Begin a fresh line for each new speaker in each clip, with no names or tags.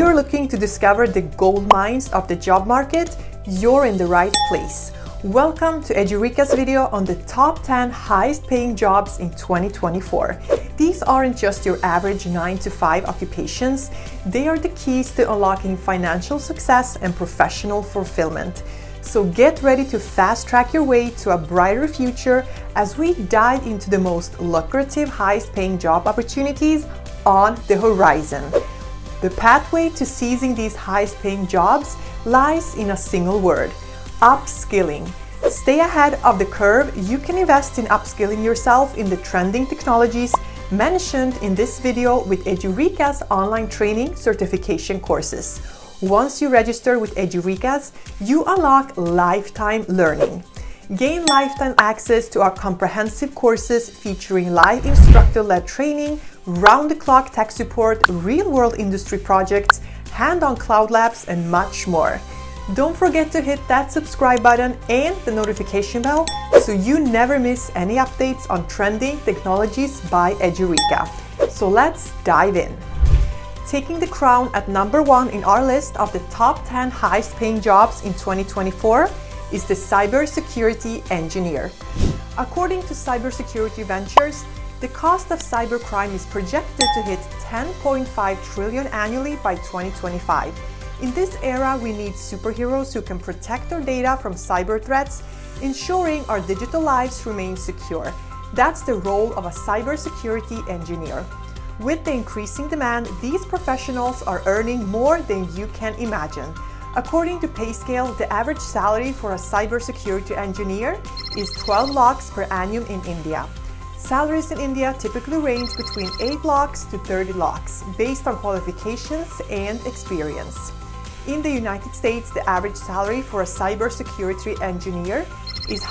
you're looking to discover the gold mines of the job market, you're in the right place. Welcome to Edureka's video on the top 10 highest paying jobs in 2024. These aren't just your average 9-to-5 occupations, they are the keys to unlocking financial success and professional fulfillment. So get ready to fast track your way to a brighter future as we dive into the most lucrative, highest paying job opportunities on the horizon. The pathway to seizing these highest paying jobs lies in a single word: upskilling. Stay ahead of the curve. You can invest in upskilling yourself in the trending technologies mentioned in this video with Edureka's online training certification courses. Once you register with Edureka's, you unlock lifetime learning. Gain lifetime access to our comprehensive courses featuring live instructor-led training, round-the-clock tech support, real-world industry projects, hand-on cloud labs, and much more. Don't forget to hit that subscribe button and the notification bell so you never miss any updates on trending technologies by Edureka. So let's dive in. Taking the crown at number 1 in our list of the top 10 highest paying jobs in 2024 is the cybersecurity engineer. According to Cybersecurity Ventures, the cost of cybercrime is projected to hit $10.5 trillion annually by 2025. In this era, we need superheroes who can protect our data from cyber threats, ensuring our digital lives remain secure. That's the role of a cybersecurity engineer. With the increasing demand, these professionals are earning more than you can imagine. According to PayScale, the average salary for a cybersecurity engineer is 12 lakhs per annum in India. Salaries in India typically range between 8 lakhs to 30 lakhs, based on qualifications and experience. In the United States, the average salary for a cybersecurity engineer is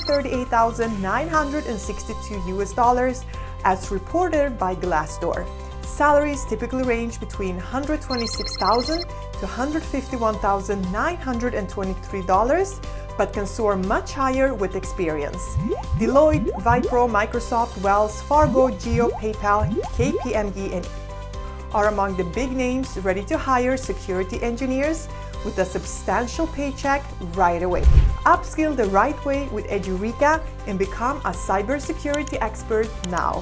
$138,962 as reported by Glassdoor. Salaries typically range between $126,000 to $151,923, but can soar much higher with experience. Deloitte, Wipro, Microsoft, Wells Fargo, Jio, PayPal, KPMG, and are among the big names ready to hire security engineers with a substantial paycheck right away. Upskill the right way with Edureka and become a cybersecurity expert now.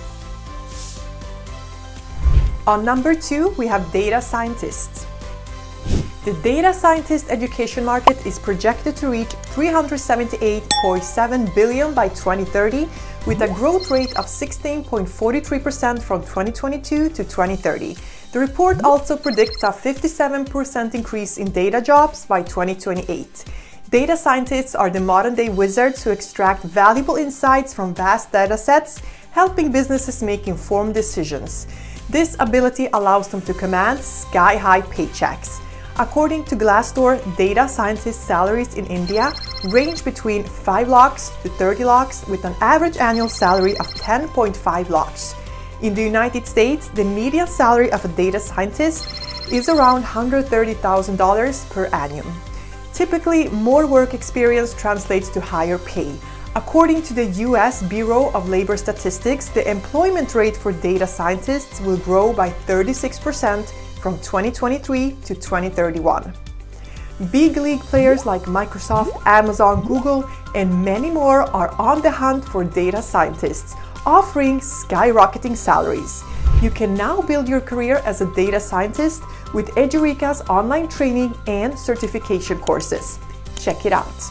On number 2, we have data scientists. The data scientist education market is projected to reach $378.7 billion by 2030, with a growth rate of 16.43% from 2022 to 2030. The report also predicts a 57% increase in data jobs by 2028. Data scientists are the modern-day wizards who extract valuable insights from vast data sets, helping businesses make informed decisions. This ability allows them to command sky-high paychecks. According to Glassdoor, data scientist salaries in India range between 5 lakhs to 30 lakhs, with an average annual salary of 10.5 lakhs. In the United States, the median salary of a data scientist is around $130,000 per annum. Typically, more work experience translates to higher pay. According to the US Bureau of Labor Statistics, the employment rate for data scientists will grow by 36% from 2023 to 2031. Big league players like Microsoft, Amazon, Google, and many more are on the hunt for data scientists, offering skyrocketing salaries. You can now build your career as a data scientist with Edureka's online training and certification courses. Check it out.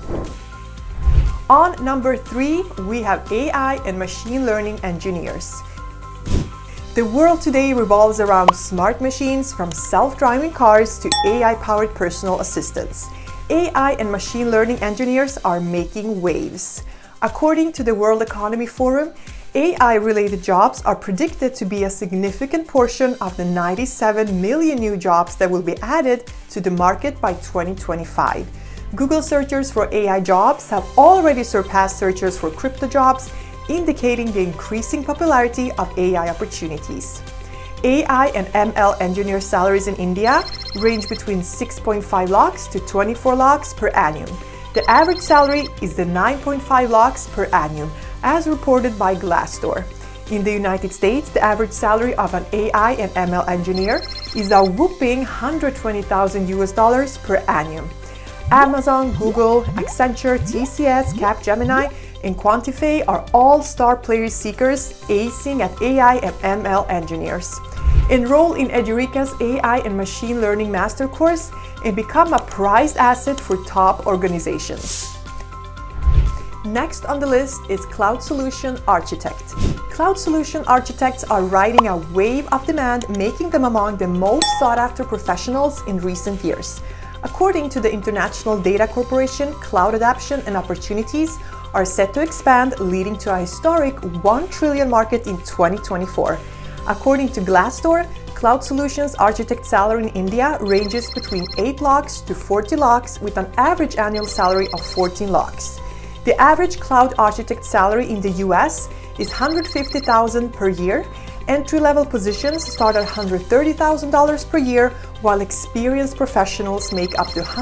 On number 3, we have AI and machine learning engineers. The world today revolves around smart machines, from self-driving cars to AI-powered personal assistants. AI and machine learning engineers are making waves. According to the World Economy Forum, AI-related jobs are predicted to be a significant portion of the 97 million new jobs that will be added to the market by 2025. Google searchers for AI jobs have already surpassed searchers for crypto jobs, indicating the increasing popularity of AI opportunities. AI and ML engineer salaries in India range between 6.5 lakhs to 24 lakhs per annum. The average salary is the 9.5 lakhs per annum, as reported by Glassdoor. In the United States, the average salary of an AI and ML engineer is a whopping $120,000 per annum. Amazon, Google, Accenture, TCS, Capgemini, and Quantify are all star player seekers acing at AI and ML engineers. Enroll in Edureka's AI and Machine Learning Master Course and become a prized asset for top organizations. Next on the list is Cloud Solution Architect. Cloud Solution Architects are riding a wave of demand, making them among the most sought-after professionals in recent years. According to the International Data Corporation, cloud adoption and opportunities are set to expand, leading to a historic $1 trillion market in 2024. According to Glassdoor, Cloud Solutions Architect salary in India ranges between 8 lakhs to 40 lakhs with an average annual salary of 14 lakhs. The average cloud architect salary in the US is $150,000 per year. Entry-level positions start at $130,000 per year, while experienced professionals make up to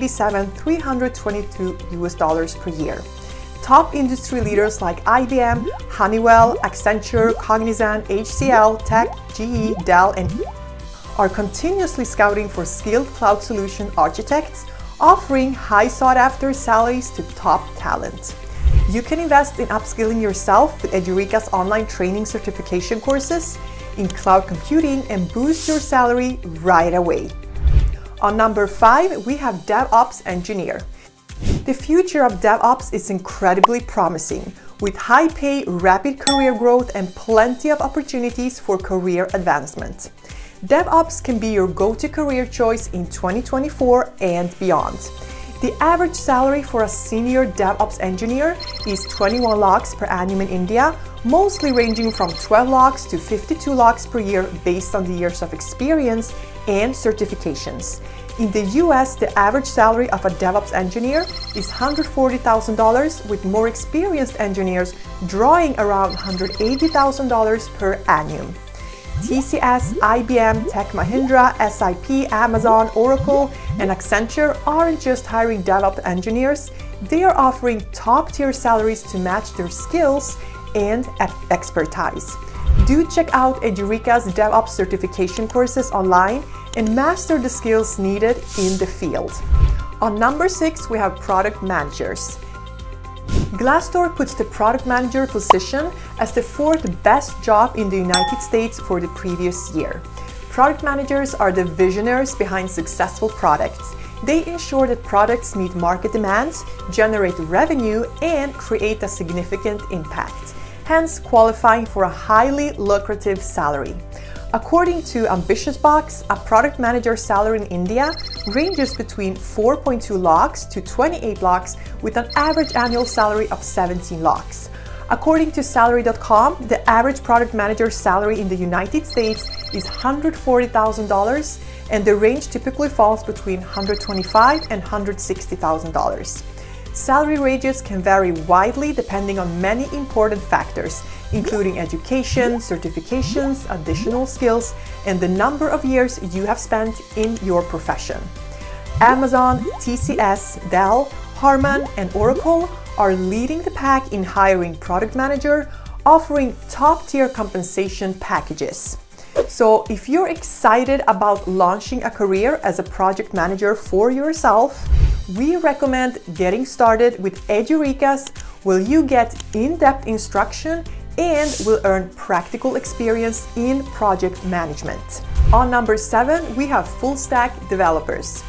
$187,322 per year. Top industry leaders like IBM, Honeywell, Accenture, Cognizant, HCL, Tech, GE, Dell, and are continuously scouting for skilled cloud solution architects, offering high sought-after salaries to top talent. You can invest in upskilling yourself with Edureka's online training certification courses in cloud computing and boost your salary right away. On number 5, we have DevOps Engineer. The future of DevOps is incredibly promising, with high pay, rapid career growth, and plenty of opportunities for career advancement. DevOps can be your go-to career choice in 2024 and beyond. The average salary for a senior DevOps engineer is 21 lakhs per annum in India, mostly ranging from 12 lakhs to 52 lakhs per year based on the years of experience and certifications. In the US, the average salary of a DevOps engineer is $140,000, with more experienced engineers drawing around $180,000 per annum. TCS, IBM, Tech Mahindra, SAP, Amazon, Oracle, and Accenture aren't just hiring DevOps engineers, they are offering top-tier salaries to match their skills and expertise. Do check out Edureka's DevOps certification courses online and master the skills needed in the field. On number 6, we have product managers. Glassdoor puts the product manager position as the 4th best job in the United States for the previous year. Product managers are the visionaries behind successful products. They ensure that products meet market demands, generate revenue, and create a significant impact, hence qualifying for a highly lucrative salary. According to AmbitiousBox, a product manager salary in India ranges between 4.2 lakhs to 28 lakhs with an average annual salary of 17 lakhs. According to Salary.com, the average product manager salary in the United States is $140,000, and the range typically falls between $125,000 and $160,000. Salary ranges can vary widely depending on many important factors, including education, certifications, additional skills, and the number of years you have spent in your profession. Amazon, TCS, Dell, Harman, and Oracle are leading the pack in hiring product manager, offering top-tier compensation packages. So if you're excited about launching a career as a project manager for yourself, we recommend getting started with Edureka's, where you get in-depth instruction and will earn practical experience in project management. On number 7, we have full stack developers.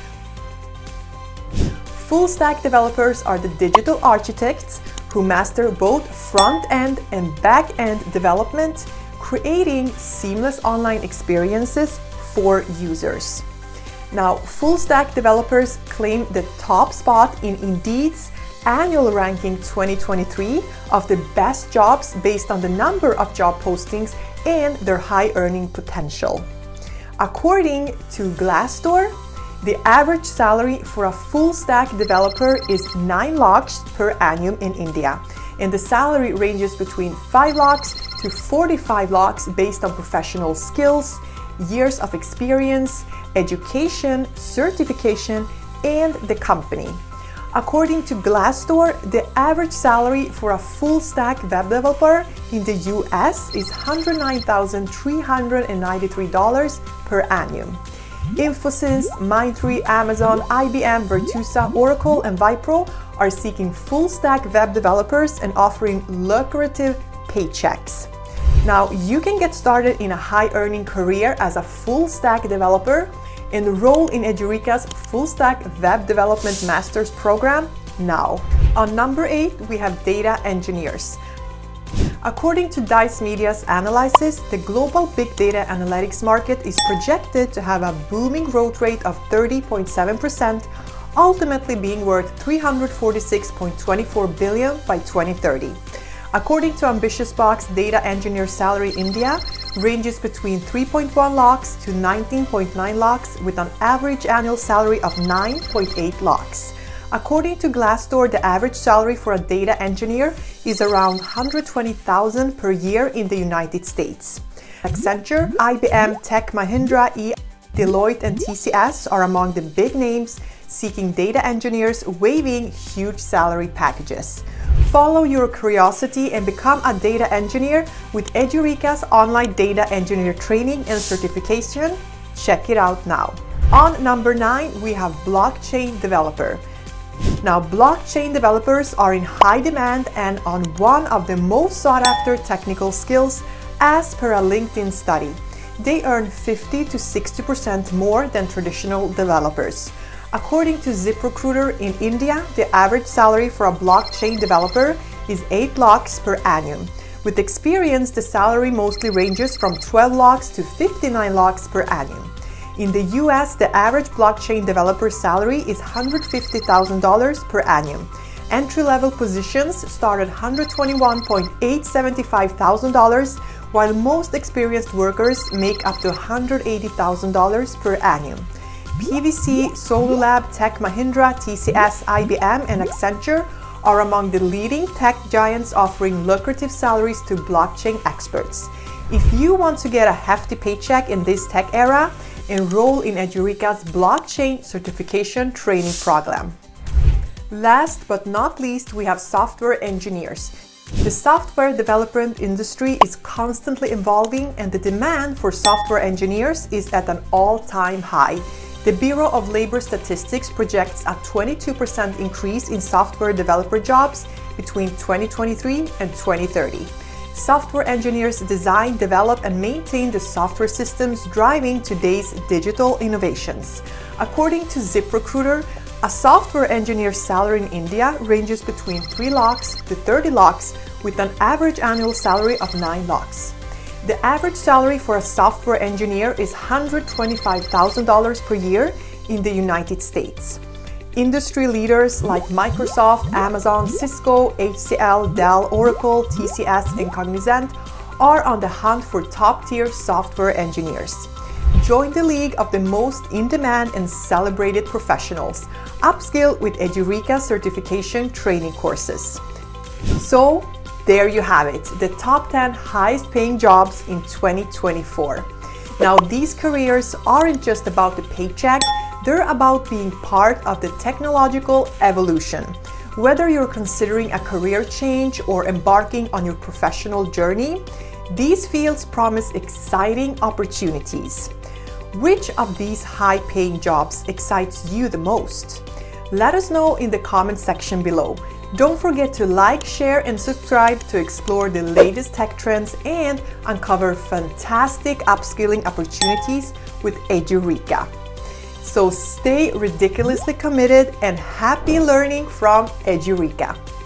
Full stack developers are the digital architects who master both front-end and back-end development, creating seamless online experiences for users. Now, full stack developers claim the top spot in Indeed's annual ranking 2023 of the best jobs based on the number of job postings and their high earning potential. According to Glassdoor, the average salary for a full stack developer is 9 lakhs per annum in India, and the salary ranges between 5 lakhs to 45 lakhs based on professional skills, years of experience, education, certification, and the company. According to Glassdoor, the average salary for a full-stack web developer in the US is $109,393 per annum. Infosys, Mindtree, Amazon, IBM, Virtusa, Oracle, and Wipro are seeking full-stack web developers and offering lucrative paychecks. Now, you can get started in a high-earning career as a full-stack developer. Enroll in Edureka's Full-Stack Web Development Master's Program now. On number 8, we have data engineers. According to Dice Media's analysis, the global big data analytics market is projected to have a booming growth rate of 30.7%, ultimately being worth $346.24 billion by 2030. According to AmbitiousBox, data engineer salary in India ranges between 3.1 lakhs to 19.9 lakhs with an average annual salary of 9.8 lakhs. According to Glassdoor, the average salary for a data engineer is around $120,000 per year in the United States. Accenture, IBM, Tech Mahindra, Deloitte, and TCS are among the big names seeking data engineers, waiving huge salary packages. Follow your curiosity and become a data engineer with Edureka's online data engineer training and certification. Check it out now. On number 9, we have blockchain developer. Now, blockchain developers are in high demand and on one of the most sought after technical skills as per a LinkedIn study. They earn 50 to 60% more than traditional developers. According to ZipRecruiter, in India, the average salary for a blockchain developer is 8 lakhs per annum. With experience, the salary mostly ranges from 12 lakhs to 59 lakhs per annum. In the US, the average blockchain developer salary is $150,000 per annum. Entry-level positions start at $121,875,000, while most experienced workers make up to $180,000 per annum. PwC, Solulab, Tech Mahindra, TCS, IBM, and Accenture are among the leading tech giants offering lucrative salaries to blockchain experts. If you want to get a hefty paycheck in this tech era, enroll in Edureka's blockchain certification training program. Last but not least, we have software engineers. The software development industry is constantly evolving and the demand for software engineers is at an all-time high. The Bureau of Labor Statistics projects a 22% increase in software developer jobs between 2023 and 2030. Software engineers design, develop, and maintain the software systems driving today's digital innovations. According to ZipRecruiter, a software engineer's salary in India ranges between 3 lakhs to 30 lakhs with an average annual salary of 9 lakhs. The average salary for a software engineer is $125,000 per year in the United States. Industry leaders like Microsoft, Amazon, Cisco, HCL, Dell, Oracle, TCS, and Cognizant are on the hunt for top-tier software engineers. Join the league of the most in-demand and celebrated professionals. Upskill with Edureka certification training courses. So, there you have it, the top 10 highest paying jobs in 2024. Now, these careers aren't just about the paycheck, they're about being part of the technological evolution. Whether you're considering a career change or embarking on your professional journey, these fields promise exciting opportunities. Which of these high-paying jobs excites you the most? Let us know in the comment section below. Don't forget to like, share, and subscribe to explore the latest tech trends and uncover fantastic upskilling opportunities with Edureka. So stay ridiculously committed and happy learning from Edureka.